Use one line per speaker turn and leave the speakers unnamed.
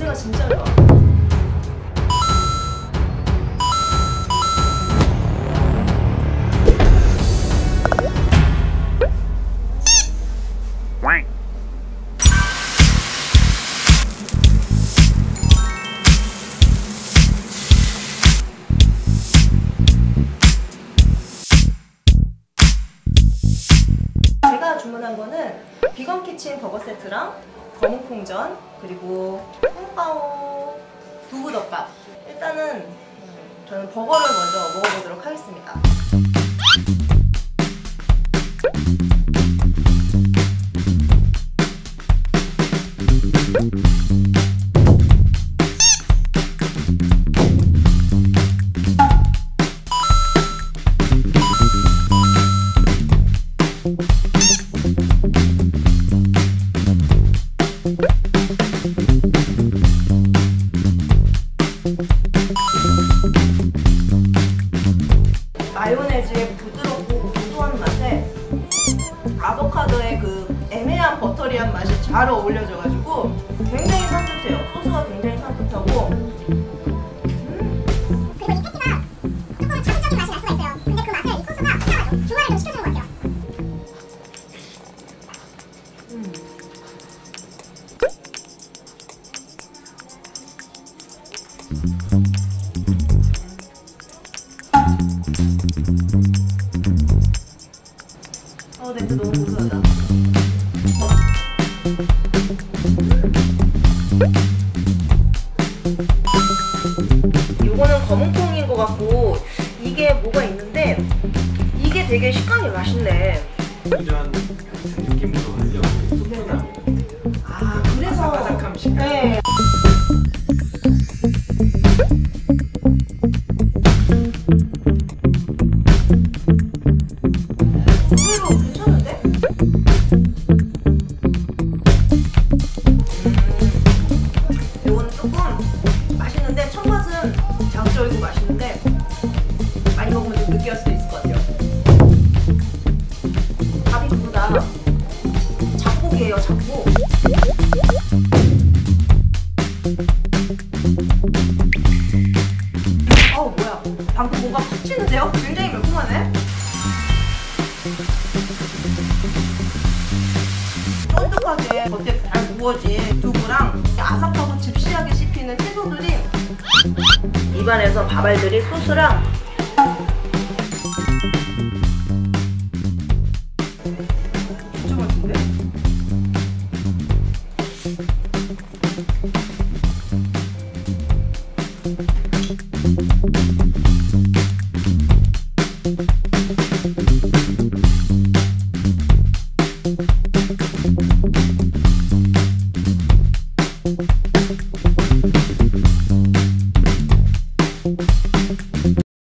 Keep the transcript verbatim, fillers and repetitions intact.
고기가 진짜 좋아. 제가 주문한 거는 비건 키친 버거 세트랑 검은 콩전, 그리고 콩파오 두부덮밥. 일단은 저는 버거를 먼저 먹어보도록 하겠습니다. 마요네즈의 부드럽고 고소한 맛에 아보카도의 그 애매한 버터리한 맛이 잘 어울려져가지고 굉장히 산뜻해요. 소스가 굉장히 산뜻하고. 음.
그리고 이 패티가 조금 자극적인 맛이 날 수가 있어요. 근데 그 맛을 이 소스가 잡아줘. 중화를 좀 시켜주는 것 같아요.
음. 어, 냄새 너무 고소하다. 요거는 검은콩인 것 같고, 이게 뭐가 있는데 이게 되게 식감이 맛있네.
이런 느낌으로 하려고 소프나
아, 그래서
바삭바삭함 식감.
네. 의외로 괜찮은데? 음, 이거는 조금 맛있는데 첫 맛은 자극적이고 맛있는데 많이 먹으면 좀 느끼할 수도 있을 것 같아요. 밥이 그보다 잡곡이에요, 잡곡. 어우, 뭐야. 방금 뭔가 팍 치는데요? 굉장히 매콤하네? 쫀득하게 겉에 잘 구워진 두부랑 아삭하고 즙시하게 씹히는 채소들이 입안에서 밥알들이 소스랑 진짜 맛있는데? Thank you.